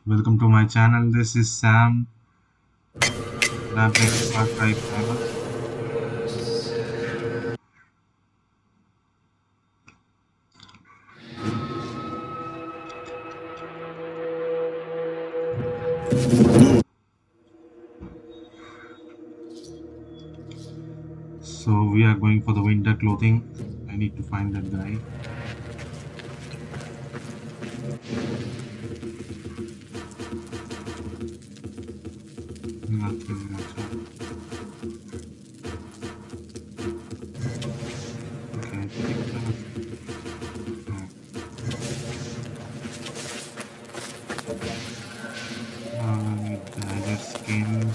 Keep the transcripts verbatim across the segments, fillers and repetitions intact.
Welcome to my channel. This is Sam. And I'm playing Far Cry five. So we are going for the winter clothing. I need to find that guy. Nothing much. Okay, I think that was... no. Uh, dagger skin.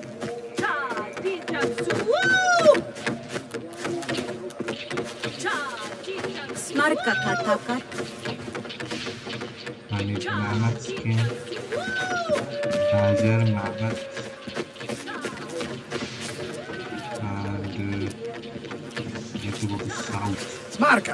Smarka kataka. I need mammoth skin. Badger, mammoth. And uh, I need to go to south. Smarka.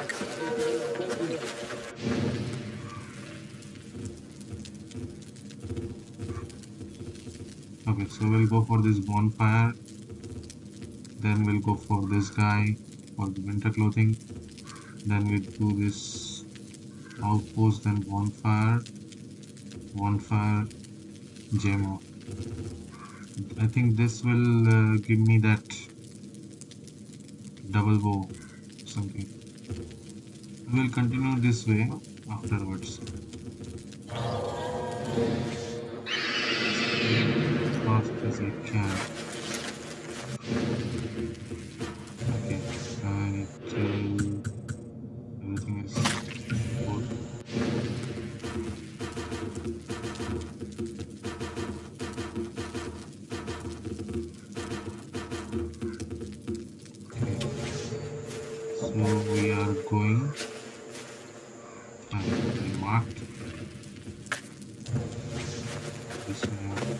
Okay, so we'll go for this bonfire. Then we'll go for this guy for the winter clothing. Then we'll do this outpost, then bonfire, bonfire, gem. I think this will uh, give me that double bow something. We'll continue this way afterwards. As fast as I can. Okay, I need to... everything is good. Okay, so we are going. I marked this one.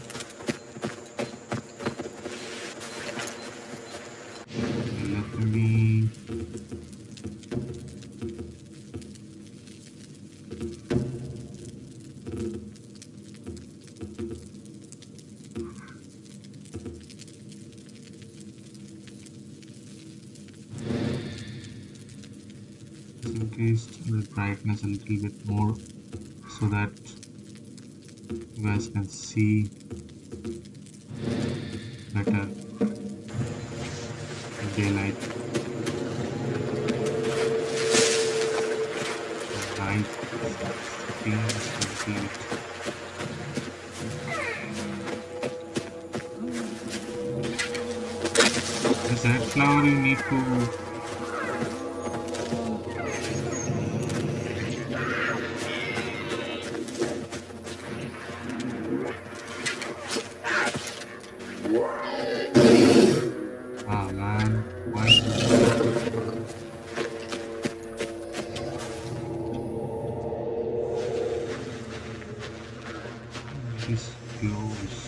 Let me increase the brightness a little bit more so that you guys can see better in daylight. Night seems complete. This red flower you need to ah man, why? This glows.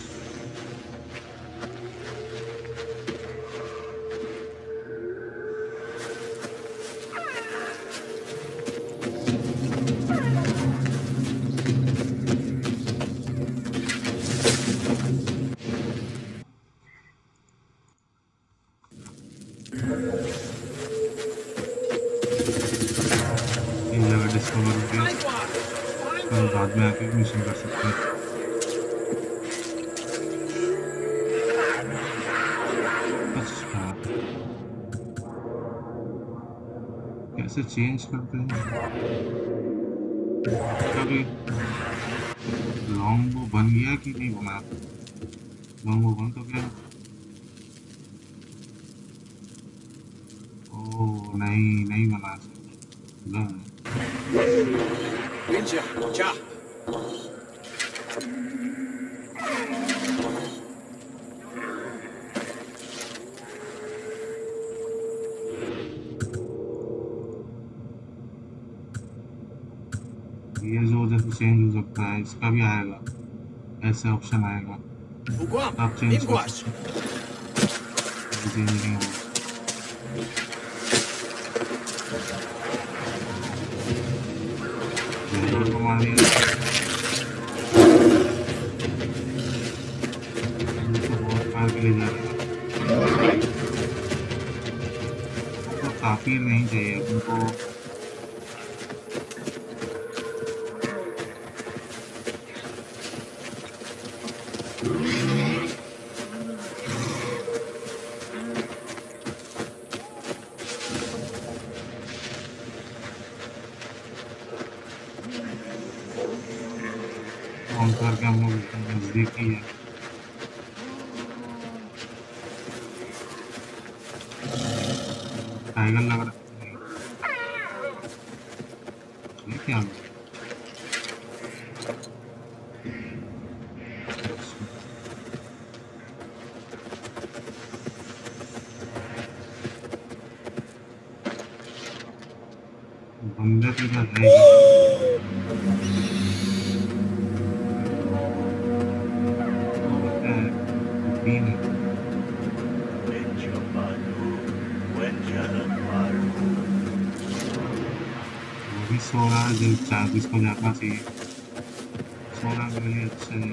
ये जगह discover हो गया तो बाद में आके mission कर सकते हैं। अच्छा कैसे चेंज करते हैं? कभी लॉन्ग वो बन गया कि नहीं बना? लॉन्ग वो बन तो गया। ओह नहीं नहीं बना सकता। Ninja, ja. ये जो जैसे चेंज हो सकता है इसका भी आएगा, ऐसे ऑप्शन आएगा आप चेंज कर सकते हैं। ले जा रहे हैं तो काफी नहीं चाहिए उनको। फोन करके हम लोग नजदीक ही है। टाइगर लग रहा है ये क्या बंदे तो इधर है तीन है। वो भी सो रहा है जो चार जिसको जागना चाहिए सो रहा है मेरे लिए अच्छा है।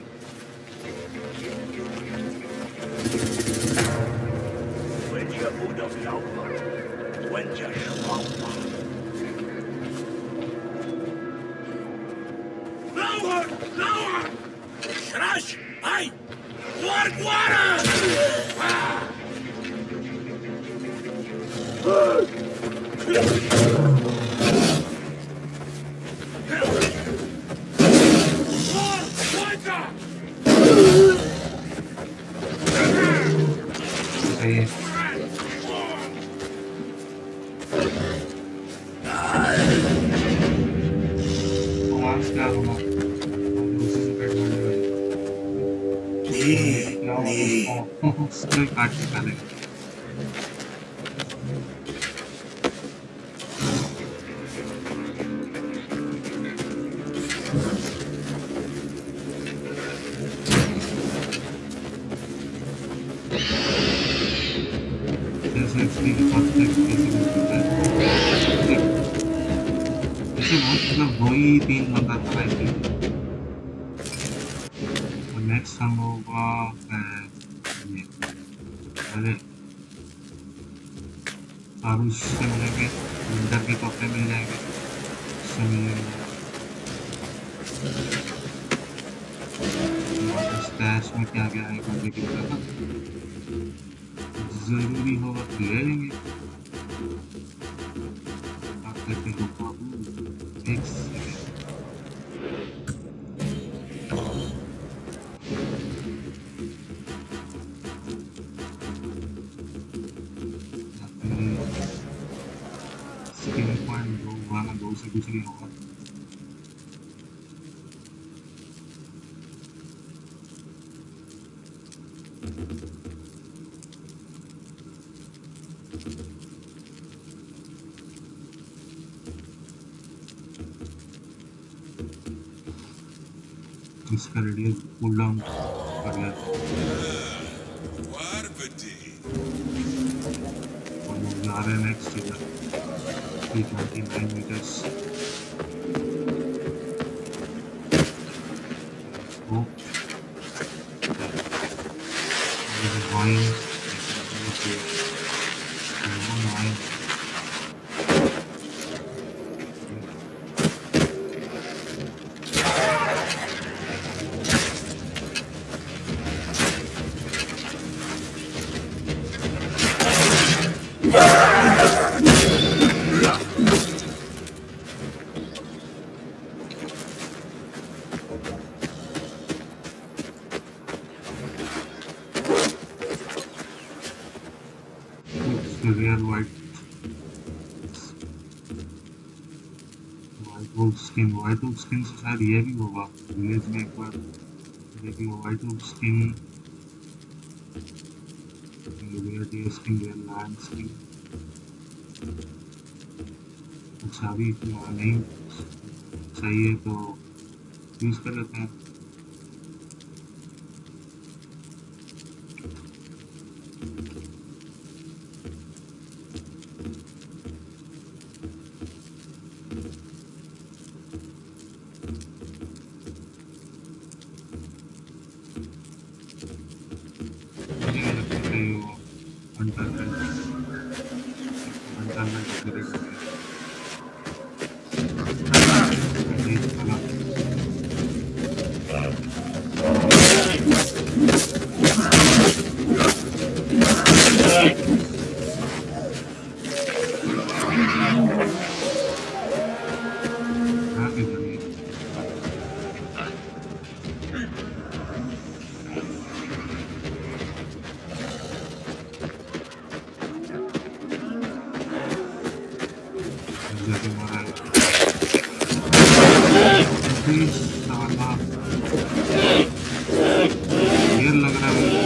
सही है। आवाज क्या होगा उसको काट के डालेगा। जैसे इसकी फर्स्ट कैसे करता है ऐसे बहुत मतलब वही तीन बंदा था ऐसे। नेक्स्ट हम होगा ये अरे और उससे मिलेंगे विंटर के कपड़े मिल जाएंगे उससे मिलेंगे। स्टैश में क्या क्या है बंदे की तरह जरूरी होगा तो ले लेंगे। आप कहते हो बाबू एक सेकेंड स्किल पॉइंट दो वाला दो से कुछ नहीं होगा। इसका रेडियस पुल डाउन कर लेते हम लोग जा रहे हैं नेक्स्ट इधर three twenty nine metres real white white wolf skin white wolf skin से शायद ये भी होगा विलेज में एक बार देखिए white wolf skin real skin real land skin. अच्छा अभी नहीं चाहिए तो यूज कर लेते हैं। ढेर लग रहा है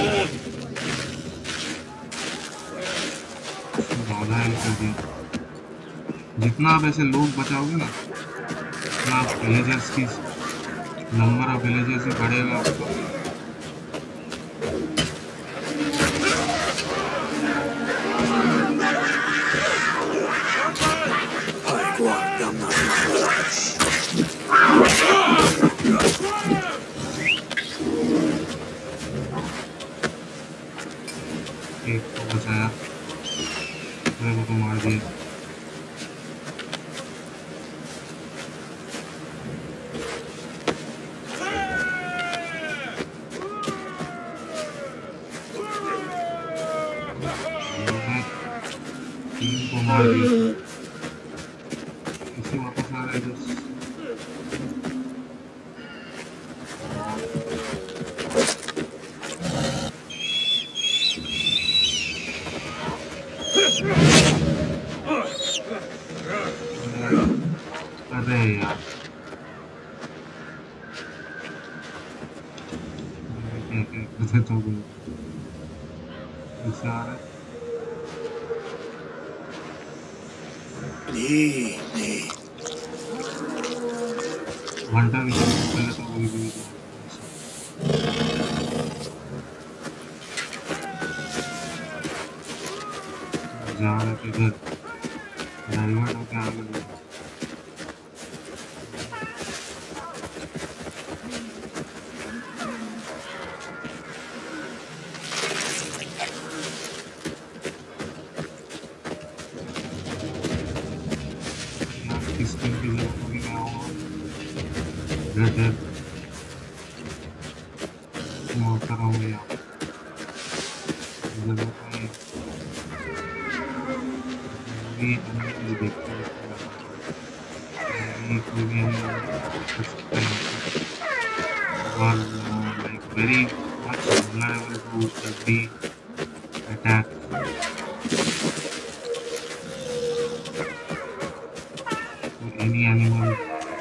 ज्यादा हेल्प कर दिया। जितना आप ऐसे लोग बचाओगे ना उतना आप विलेजर्स की नंबर ऑफ विलेजर्स ही बढ़ेगा। एक को बचाया, दूसरे को मार दिया। तीन को मार दिया। इसे वापस आ रहा है बस। अरे यार क्या तो ऐसे आ रहा है। घंटा भी पहले तो वही भी जा रहा है इधर डाइवर्ट होके आगे बढ़। स्किल की जरूरत होगी मैं आऊँगा रेड रेड मोड़ता रहूँगा यहाँ जरूरत नहीं भी नहीं देखते कोई भी हम कर सकते हैं और like very much vulnerable to every attack. To any animal.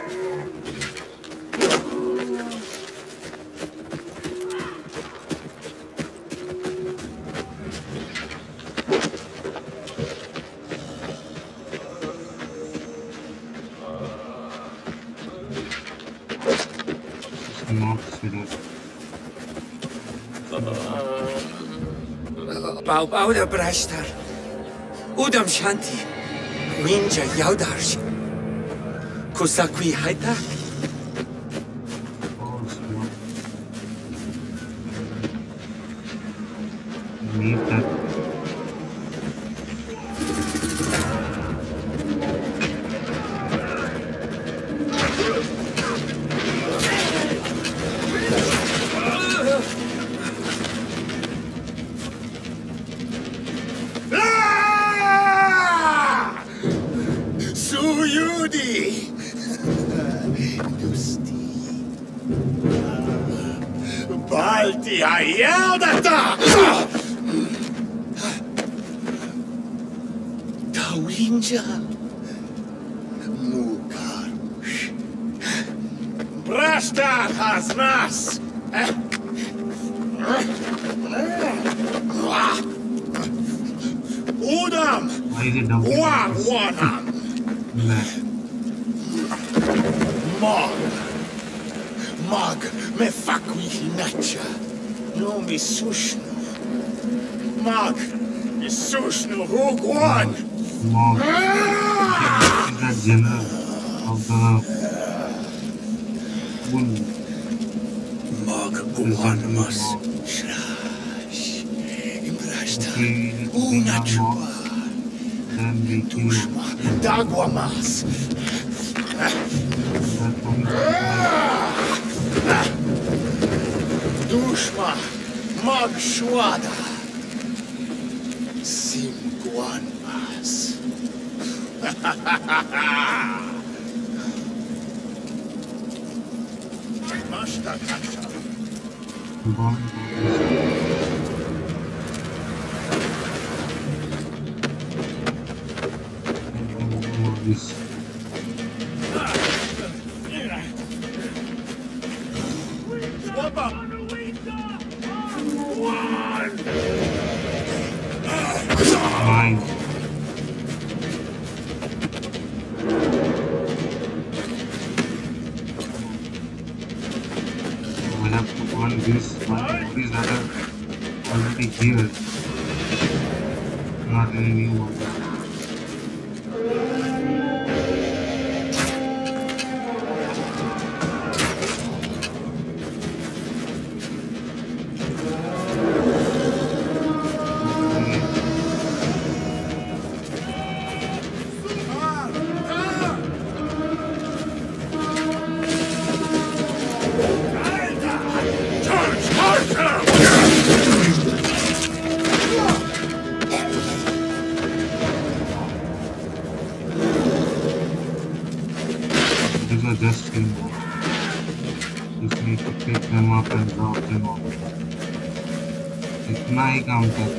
Not serious. Bau bau da brashtar. Udam shanti. Winja yaudarsh. Kusakwi haita. Need that. Balti ayaldata! Tawinja Mugarush Brashta Hazmas Udam Wanam Mog Mag me fakwi hinacha. No mi sushnu. Mag mi sushnu hugwan. Mog is the general of the bull. Mag guwan mas. Shrash. Imbrashta. Unachua. Then we kill Dagwamas. Dushma Mag Shwada Simguan Mas Mashta Kacha Nine. I have to burn these one bodies that are already here. Not any new ones. These are just in. Just need to pick them up and drop them off. इतना ही काम कर.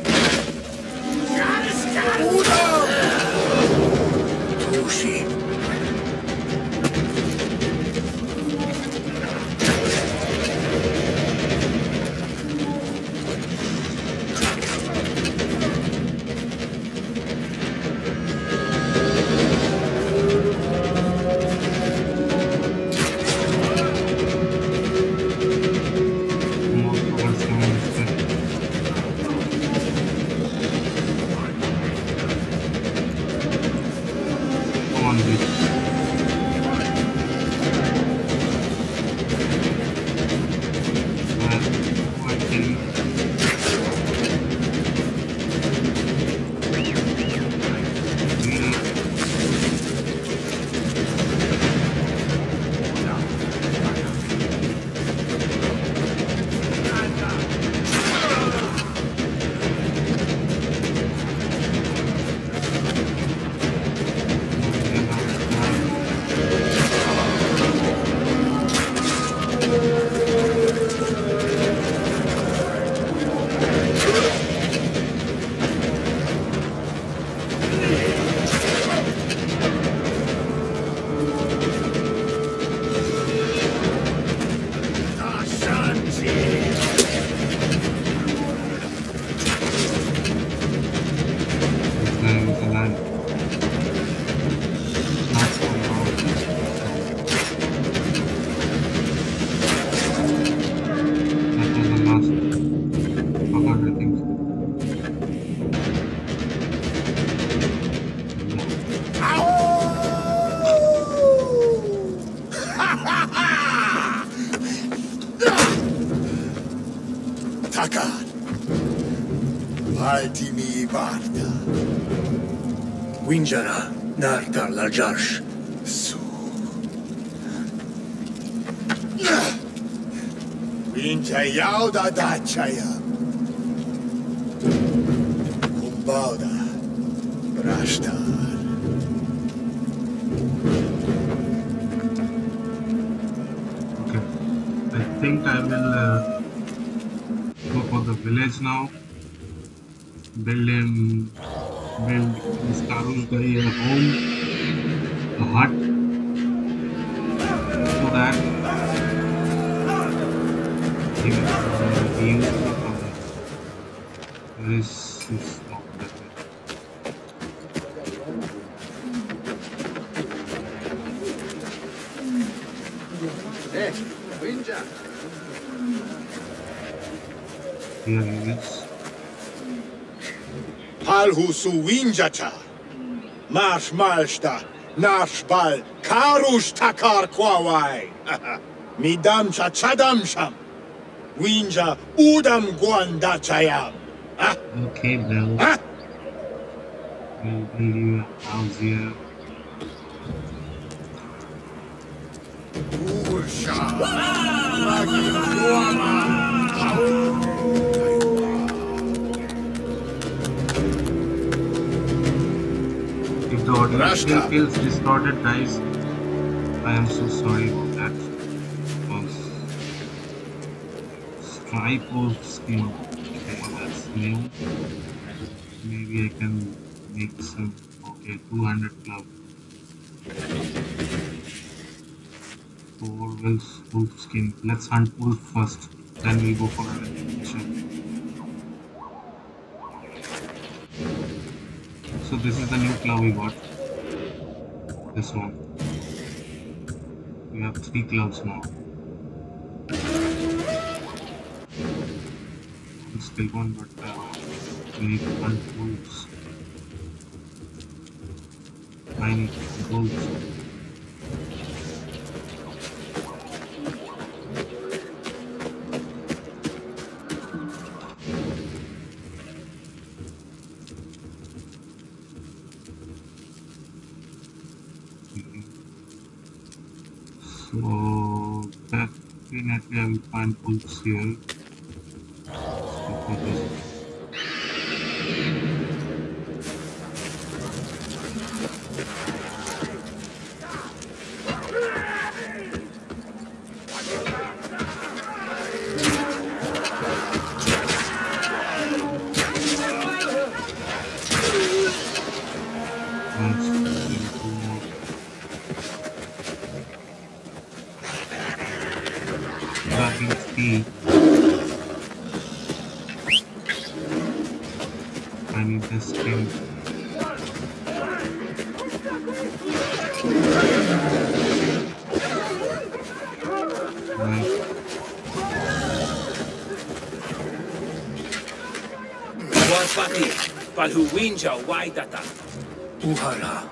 Takar. Altimi Varda. Winjara, Nartar Lajarsh. Su. Winja Yauda Dachaya. Kumbauda. Rashtar. Okay. I think I will uh, go for the village now. Build him, build this Karush guy a home, a hut, so that he will uh, be useful for me. This is not that way. Hey, Winja. Here he is. Palhusu Winjata. Marsh Malsta. Nashbal. Karush Takar Kwawai. Midamcha Chadamsham. Winja Udam Gwandachayam. Huh? Okay, Bell. Huh? We'll build you a house here. If the audio Rashta. still feels distorted, guys, I am so sorry about that. Because Stripe scheme, okay, that's new. Maybe I can make some. Okay, two hundred club. Four wolves, wolf skin. Let's hunt wolf first. Then we'll go for an elimination. So this is the new club we got. This one. We have three clubs now. Still one, but uh, we need to hunt wolves. I need wolves. So definitely I will find wolves here. I need this skin. Right. Warpati, Palhuwinja, Waitata. Uhala.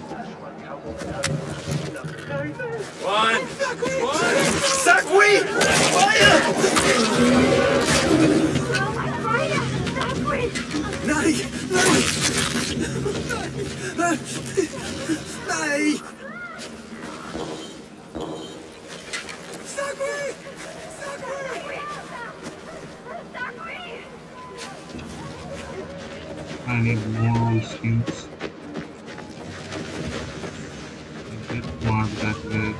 One, one, Sakwi! Fire! Nein! Nein! Nein! Sakwi! I need more skins. I did mark that way.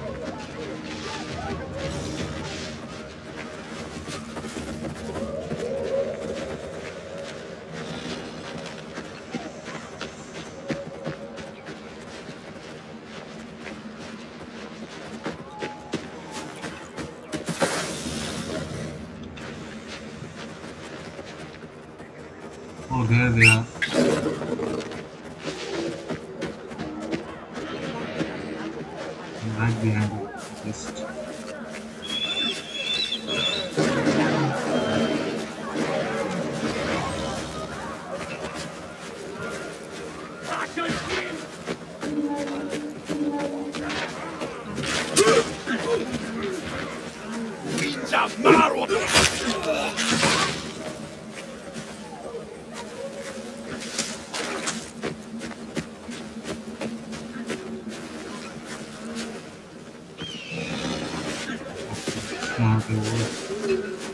Oh, there they are. Right behind the list. Not the wolf.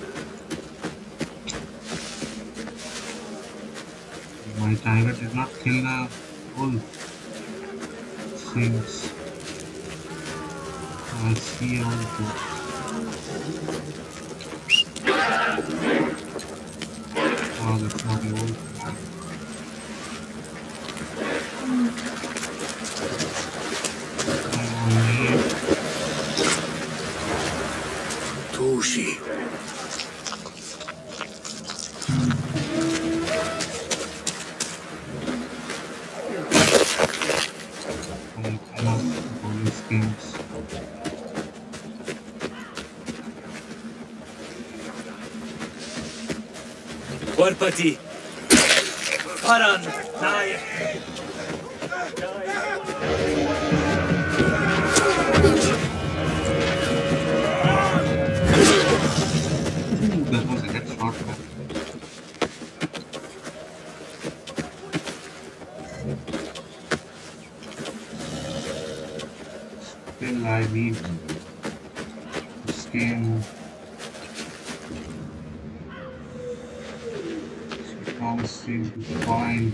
My tiger did not kill the wolf. Seems I see all the oh, that's not a wolf. Tushi. I love all these games. Warpati! Paran! Naya! That was a headshot. Still, I need skin. Strong seem to find.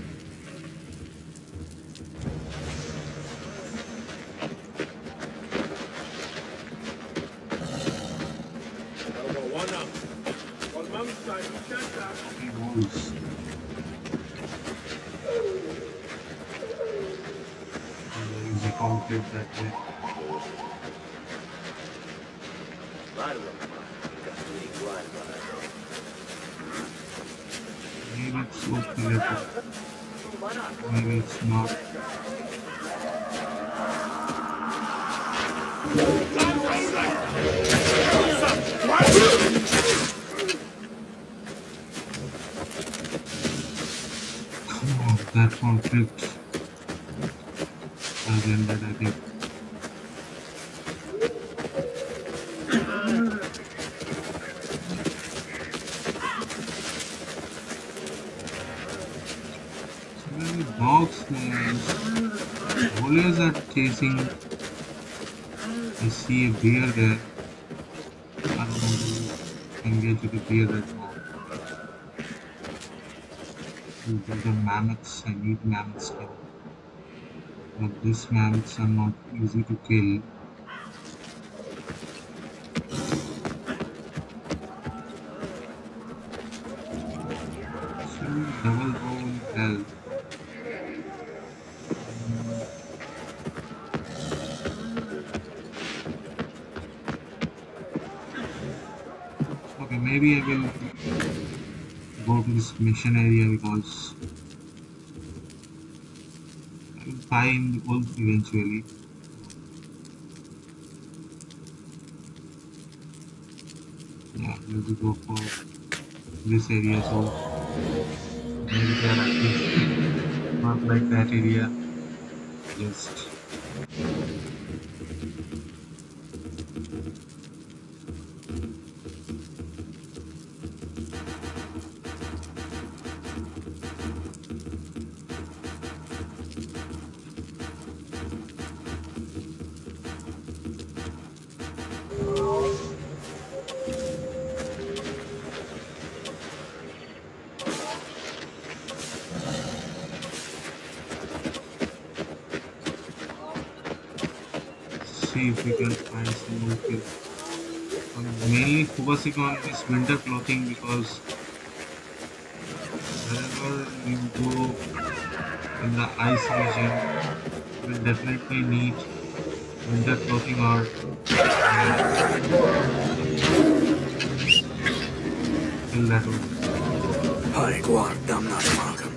Wolves. There is a conflict that way. Bárbaro, Castro igual, Let's hope we get it. Maybe it's not. Come on, that conflict has ended, I think. Boxmans, always are chasing. I see a bear there. I don't want to engage with the bear right now. These are mammoths. I need mammoth skin. But these mammoths are not easy to kill. So double roll health. Maybe I will go to this mission area because I will find the wolf eventually. Yeah, let's go for this area. So maybe they are active, not like that area. Just see if we can find some more kills. I'm mainly focusing on this winter clothing because whenever you go in the ice region, you will definitely need winter clothing or uh, kill that one. Hai guardam nasmagam.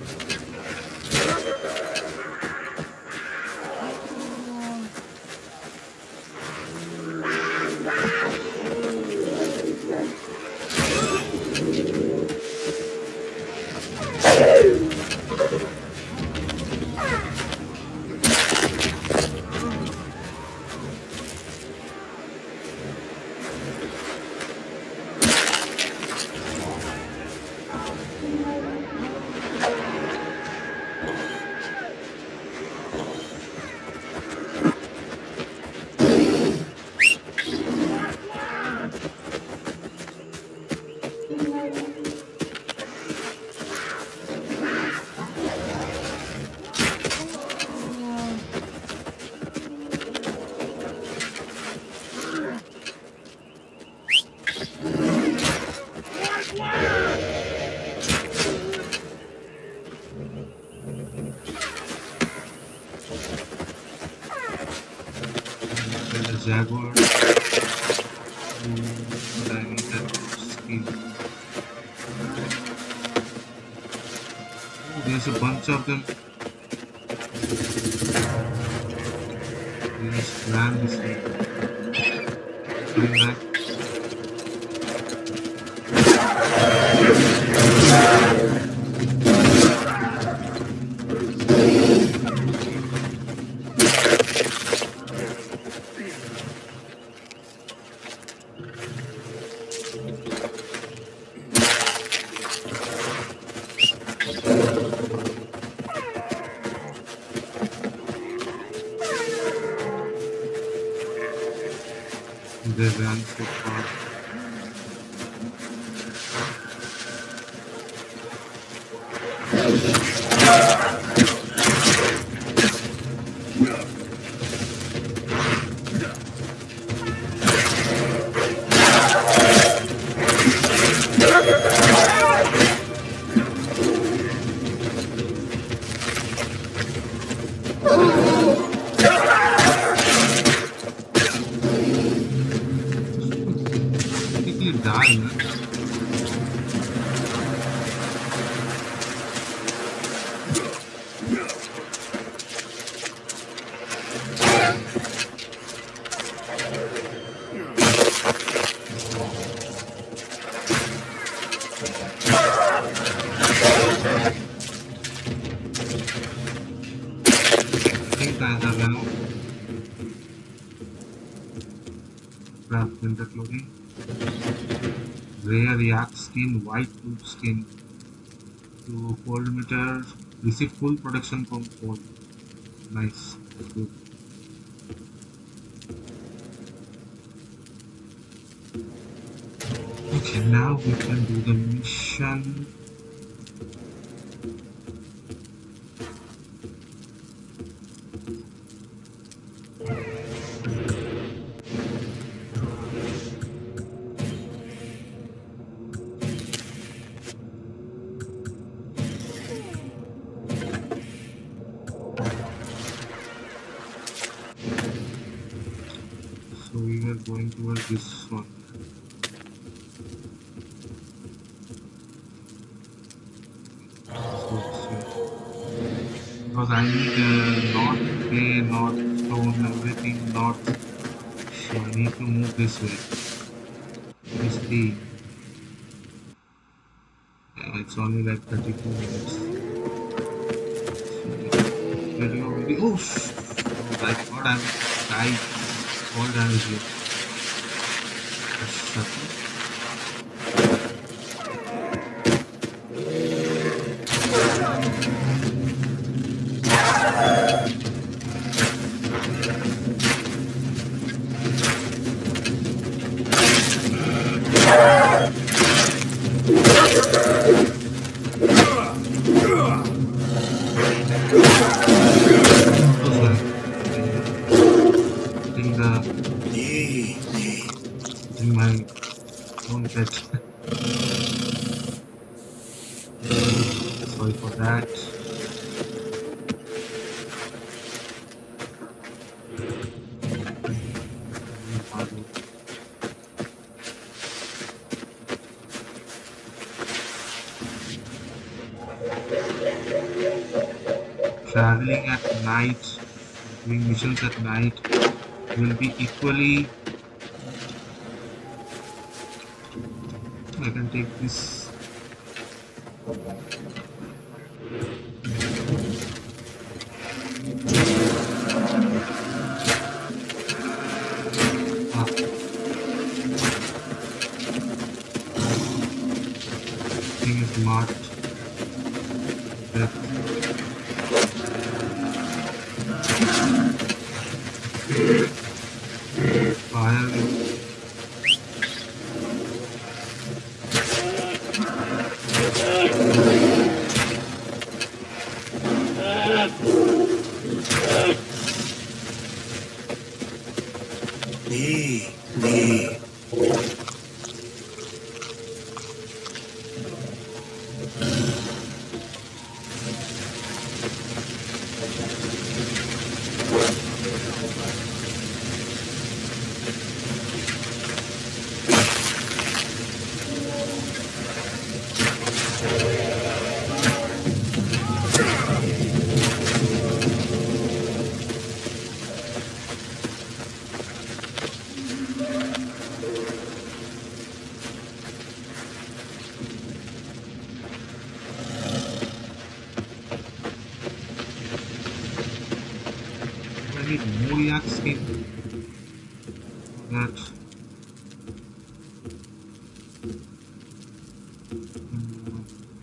Jaguar. But I need that skin. Oh, there's a bunch of them. Let's land this thing. Coming back. They ran so far. Die, man. have winter clothing. Rare yak skin, white loop skin. To cold meter, receive full protection from cold. Nice, that's good. Okay, now we can do the mission. So we are going towards this one. Because I need uh, north clay, north stone, everything north. So I need to move this way. This the yeah, it's only like thirty-two minutes. So, video, video. Oh, sh oh my god, I'm died. All damage here. Shut up. Sorry for that. Traveling at night, doing missions at night will be equally. I can take this. Ah. Thing is marked. Death. Fire. Nee, nee. I need more yak skin for that. Um,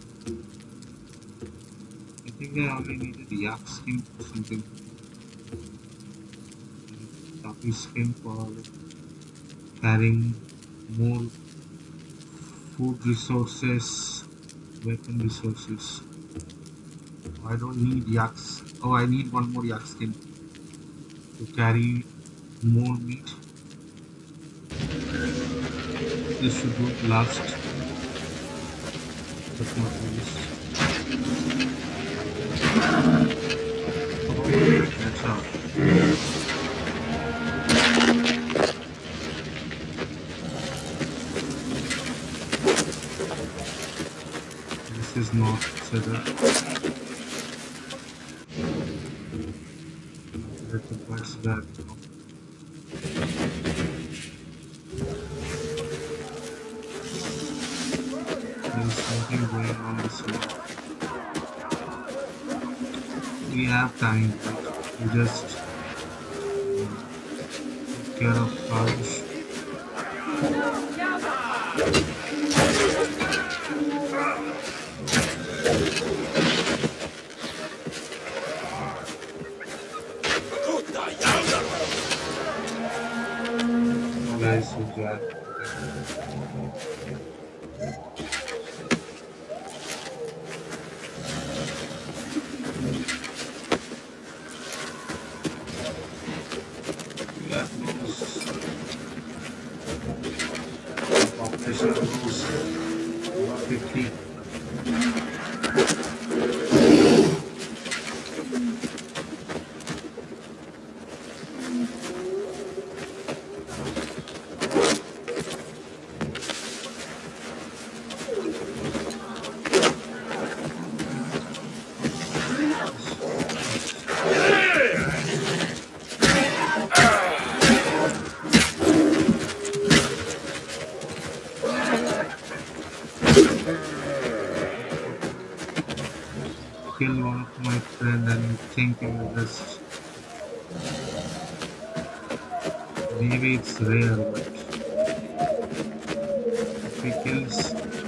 I think I only needed yak skin for something. Tapu skin for carrying more food resources, weapon resources. I don't need yaks. Oh, I need one more yak skin to carry more meat. This should not last, but not least. That's how. This is not set up. What's that? There's something going on this way. We have time, but we just take care of Karush. Guys, so glad. Yeah, population grows more quickly. Kill one of my friend and you think you will just maybe it's rare, but if he kills,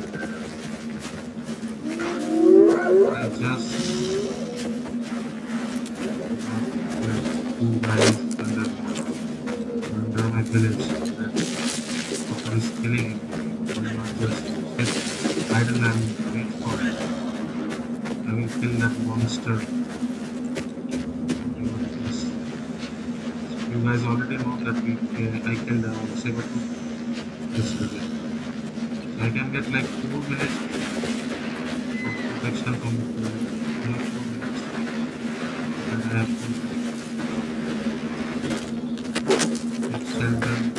I just two guys under under my village. That is killing him. I will not just sit idle and wait for it. I will kill that monster. You guys already know that we, uh, I killed a saber-tooth yesterday. So I can get like four minutes of protection from the only four minutes. And I have to sell them.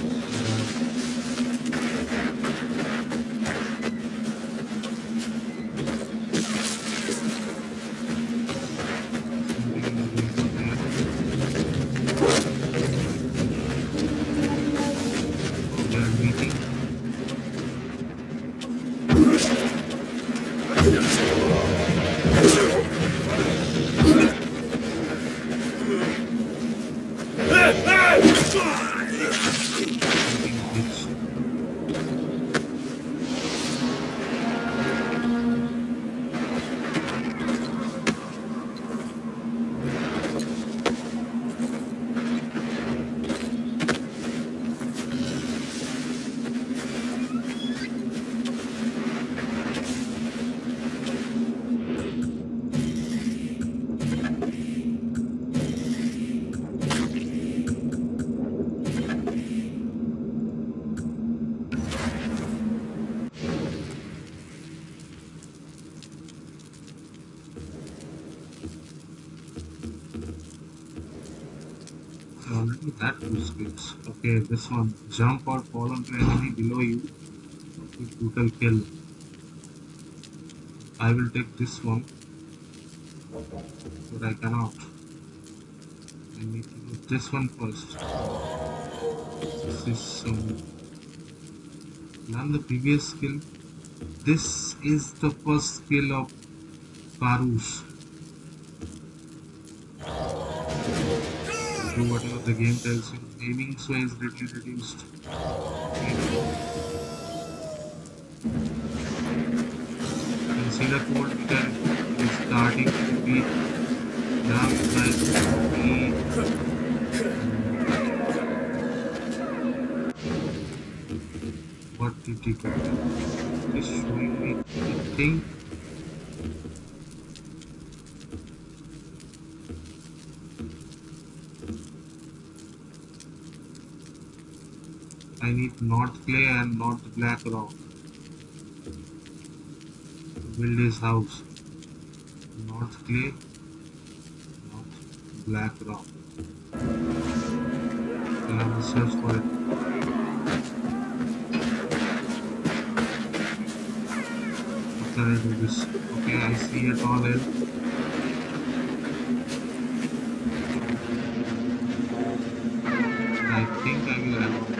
Already that two skills. Okay, this one. Jump or fall onto enemy below you. With brutal kill. I will take this one. But I cannot. I need to do this one first. This is um, learn the previous skill. This is the first skill of Karus. Do whatever the game tells you. Aiming sway is greatly reduced. Okay. You can see the cold meter is starting to be down like me. What did he do? It is showing me the thing. I need North Clay and North Black Rock to build his house. North Clay, North Black Rock. I'll have to search for it. After I do this, okay, I see a tall hill. I think I will have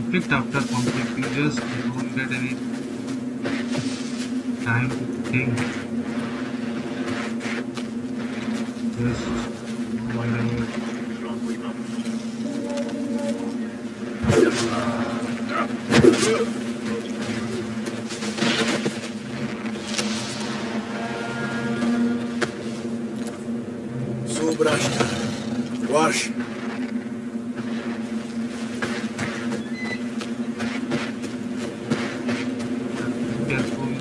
conflict after conflict. You just don't get any time to think. Just whatever. Subrashta. Wash. Careful.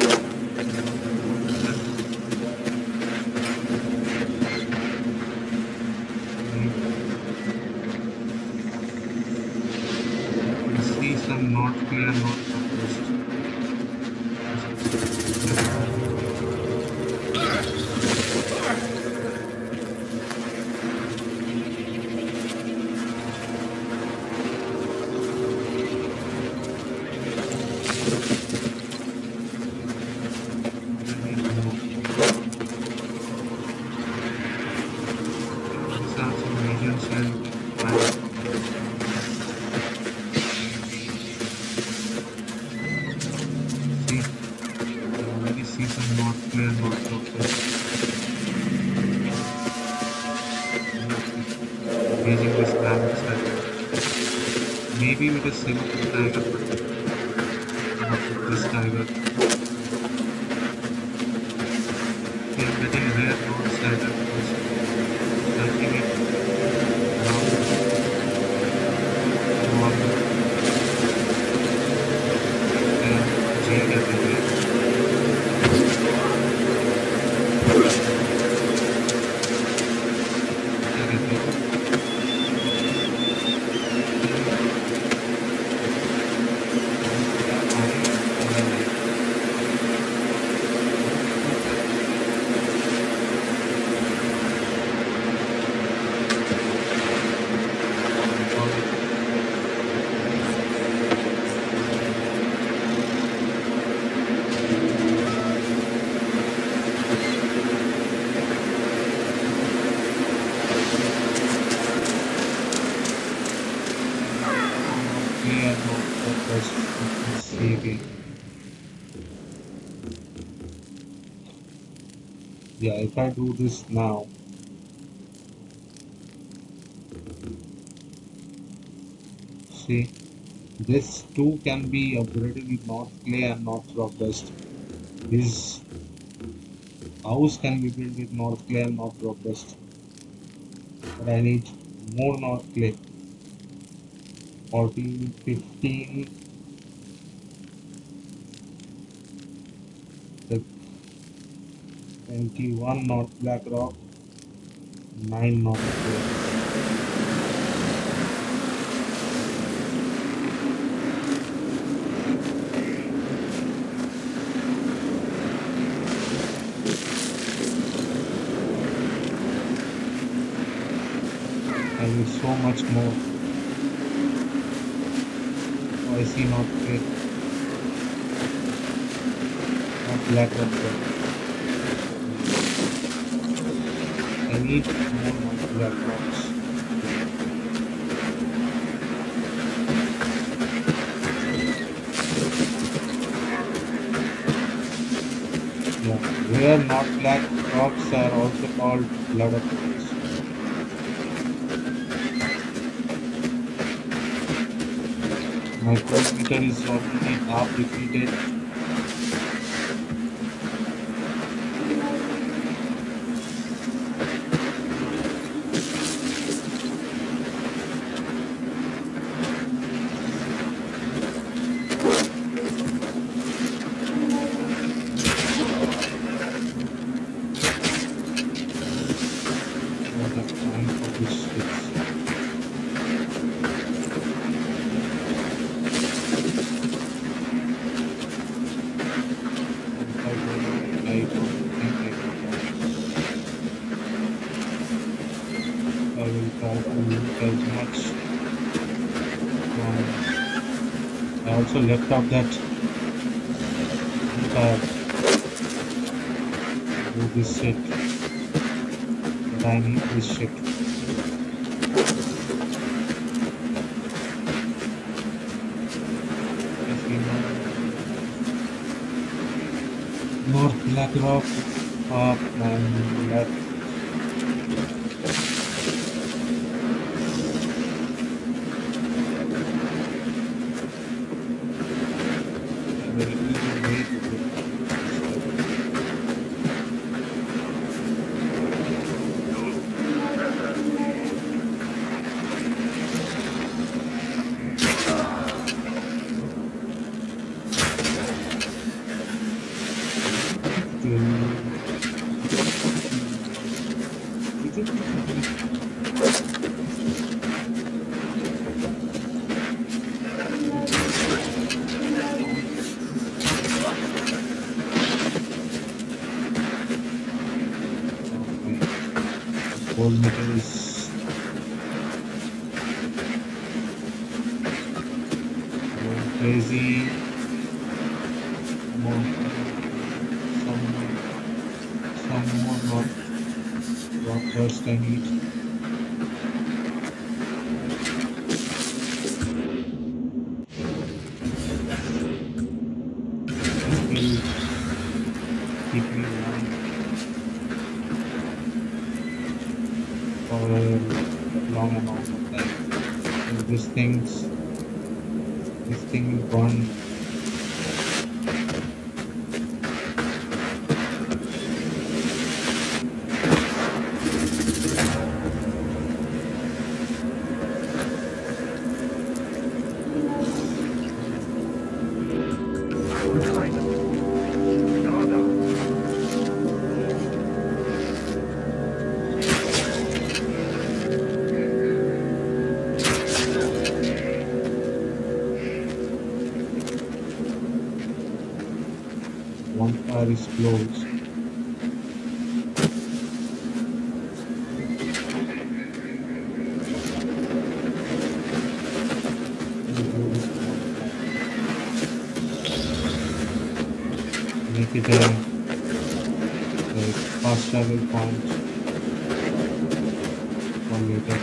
You see some not clear, not focused. These are some medium size plants. See, you already see some not clear, not focused. Engaging this planet side. Maybe with a silver tiger, but not with this tiger. We are getting rare non cider because touching it around normal and jade everywhere. Yeah, no, that was see again. Yeah, if I do this now, see, this too can be upgraded with North Clay and North Rock Dust. His house can be built with North Clay and North Rock Dust. But I need more North Clay. fourteen, fifteen, the twenty-one North Black Rock, nine North Clay. I need so much more. Oh, I see North Clay. Not Black Rock there. I need more North Black Rocks. Yeah. Rare North Black Rocks are also called blood opals. My first meter is already half depleted. What a time for this fix. I will try to look as much. Um, I also left out that uh, do this shit. But I need this shit. North Black Rock, up and left. Very easy way to go. Gold medals. Going crazy. More, some, some more rock, rock burst I need. Will keep me alive for a long amount of time. And this thing's this thing is gone. One fire is closed. Make it a, a fast travel point for later.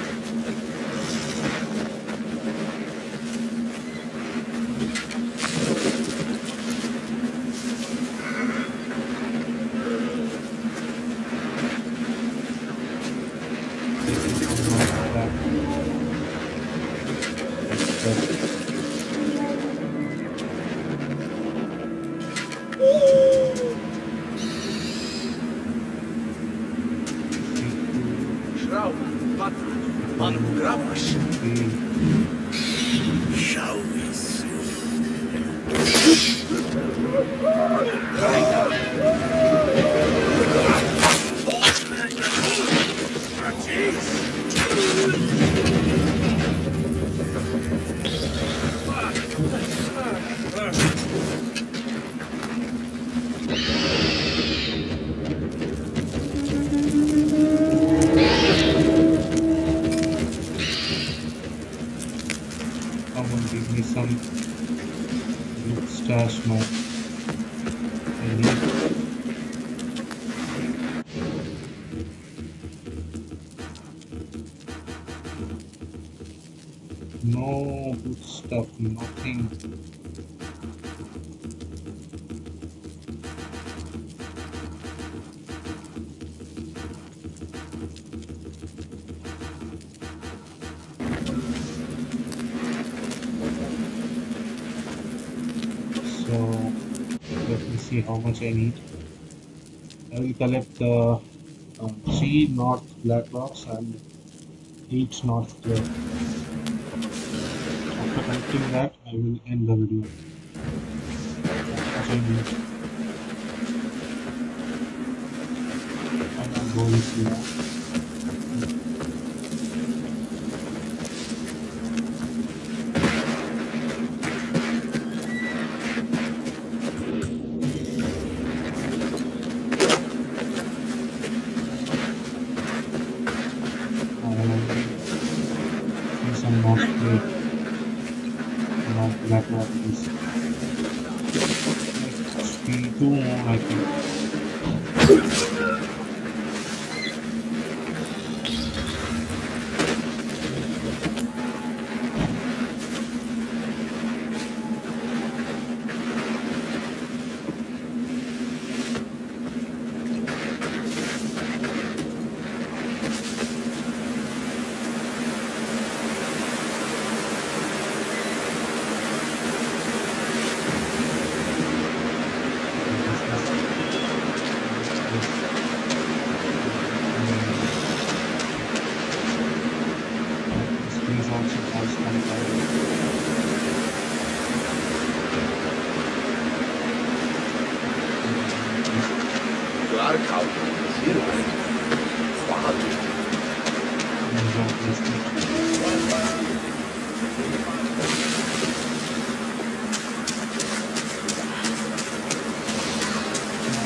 Shroud, but man grabasz. Shall we see? Someone give me some good stash more. I need. No good stuff, nothing. So let me see how much I need. I will collect the uh, three North Black Rocks and eight North Clear. After collecting that, I will end the video. That's what I need. And I'll go with you now. Some North Clear. North Black Rock is. Must be two more, I think.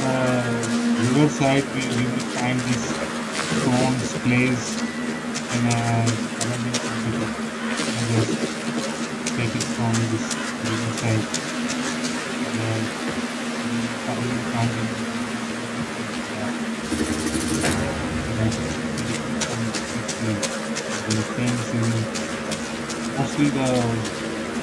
the riverside, we, we will find these stones, clays, and uh, abundant quantity. And just take it from this riverside. Uh, we will find it. The things in mostly the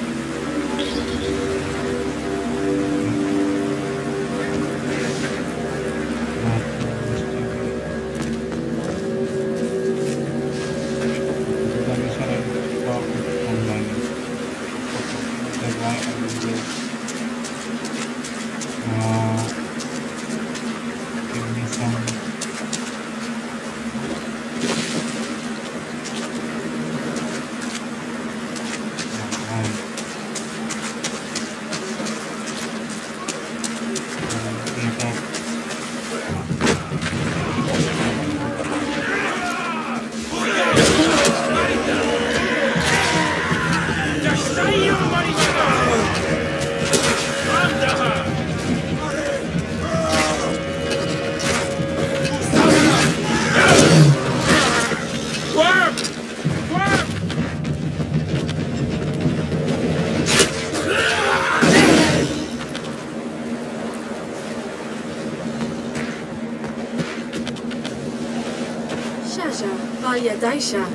Shaja, Valya Daisha.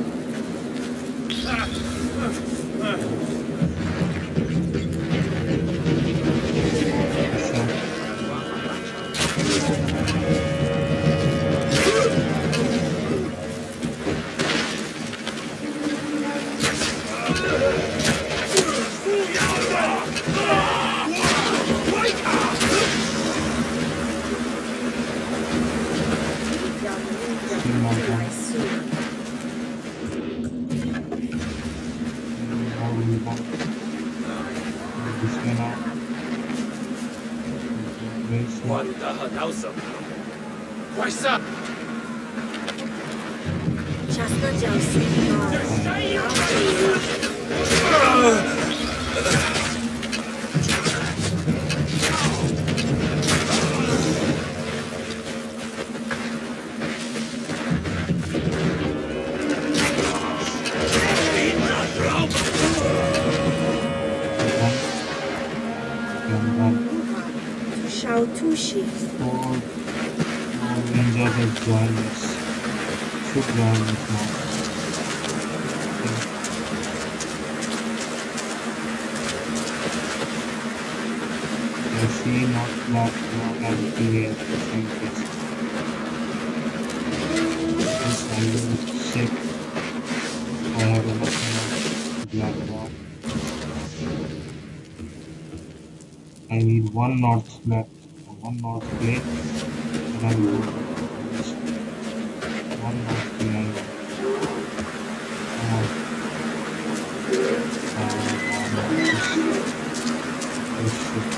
What the Hadausa? What's up? Chasta Jalsi. Shautushi. Four ninjas have joined us. Should join us now. I see not black, not as P A at the same place. Yes, I will check. I have enough black rock. I need one north left, one north plate, and I will go one north plate. Uh, uh, this, this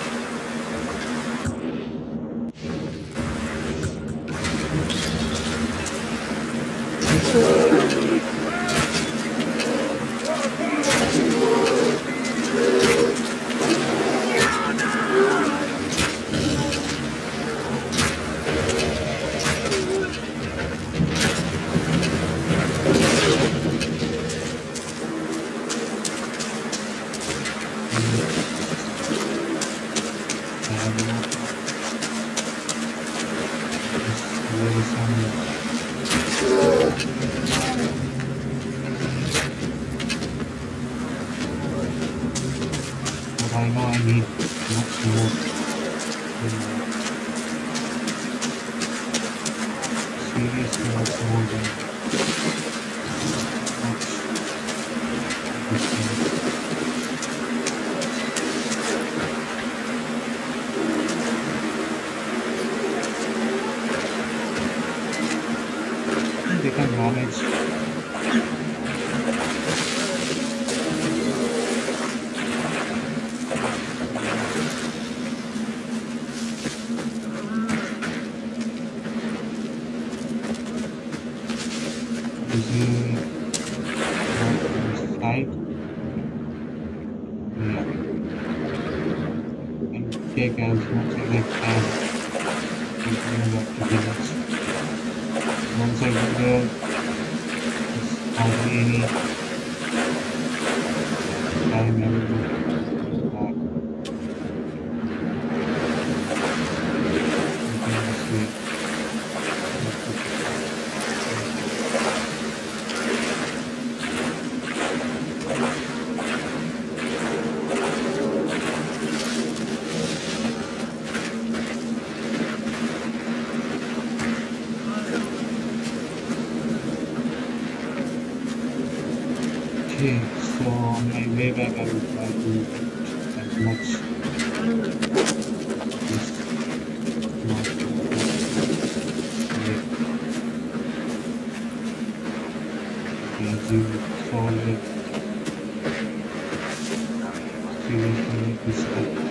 I know I need much more. Seriously, much more than much. They can manage. Side, yeah, and take as much as I can. Going back to village. Once I go there, there's hardly any time I will go back. I can just wait. Okay, so on my way back, I will try to get as much this not okay, as you saw it, seriously, this up.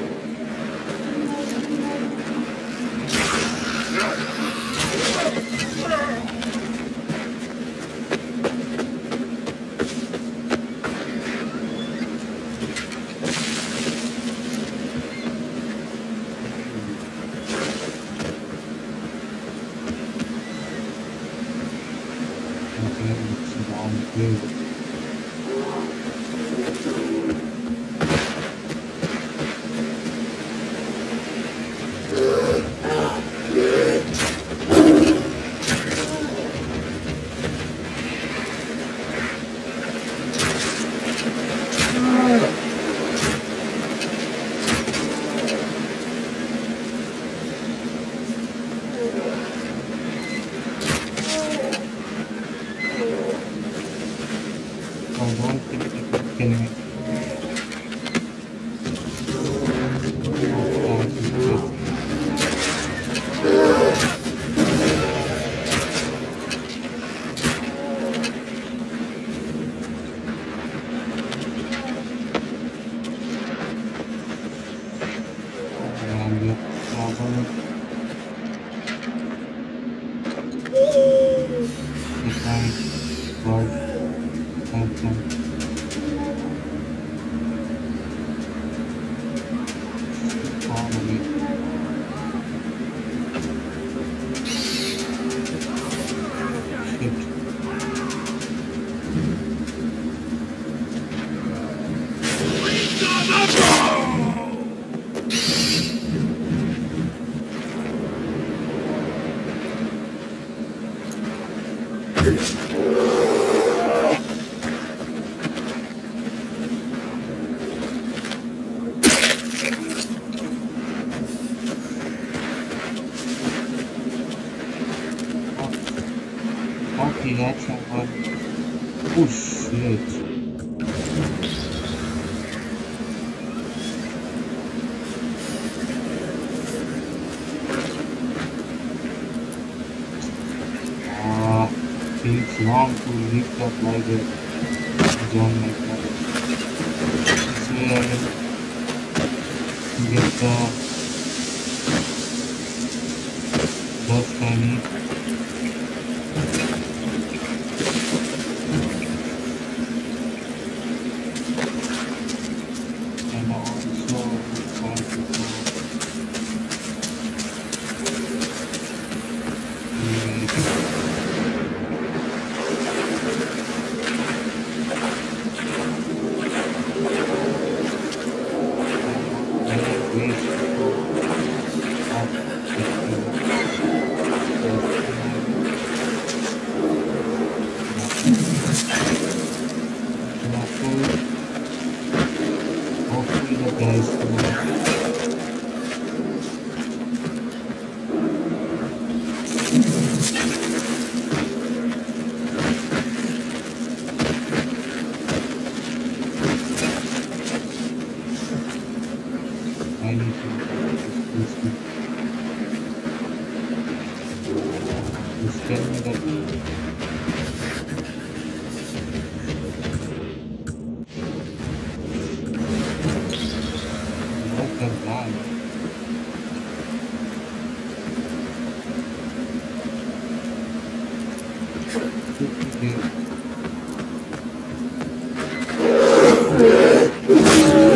Okay, it's down here. I don't think they can kill me. And we have problem. If I work, help them. Far away. Shit. Okay, that's someone. Oh shit. Ah, takes long to lift up like a zone like that. This way I will get the dust I need. And also try to go hopefully the guys will I need to this this tell me that what the guy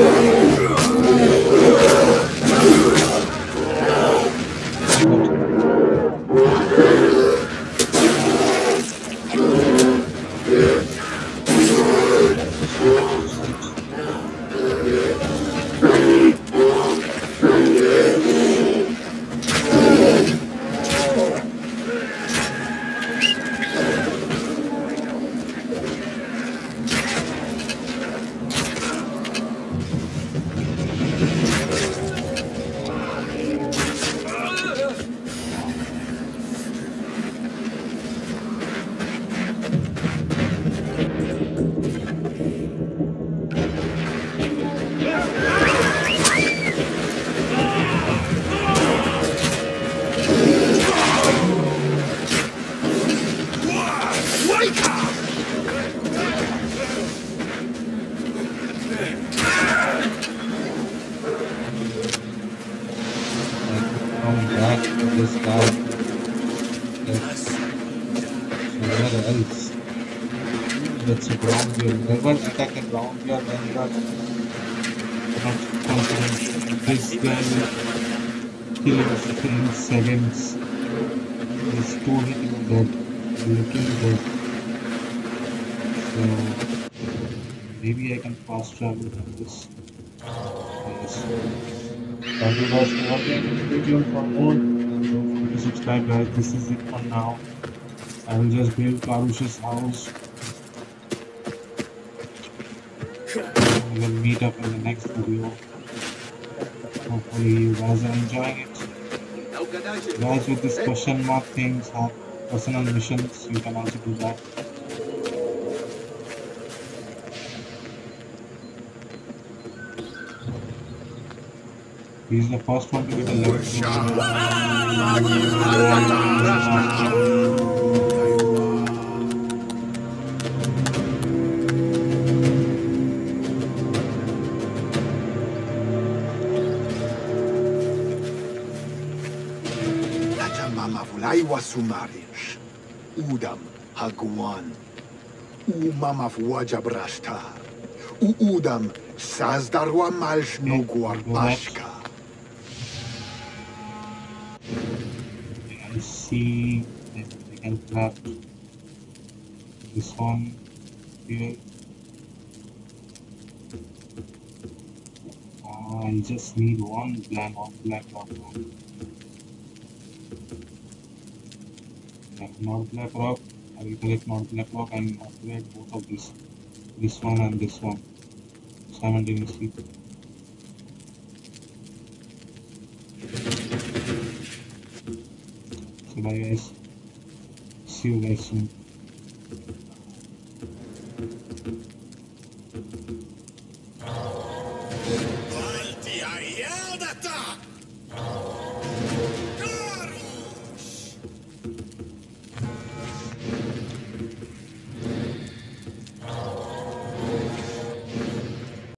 okay. back to this guy. Yes. Somewhere else. That's a ground gear. Never attack a ground gear when you are not confident. This guy will kill us in seconds. He's two hitting dead. Looking dead. So maybe I can fast travel with this. Yes. Thank you guys for watching. Stay tuned for more. And don't forget to subscribe, guys. This is it for now. I will just build Karush's house. We will meet up in the next video. Hopefully you guys are enjoying it. Guys, with this question mark things have personal missions, you can also do that. He's the first one to get a level. Mama Sumarish, Udam Hagwan, U Mama Wajabrashtar, U Udam Sazdarwa Malsh Nugwar Bashka. I see that we can craft this one here. Uh, I just need one black of black rock. Not black rock. I will collect not black rock and upgrade both of these, this one and this one simultaneously. So bye guys. See you guys soon.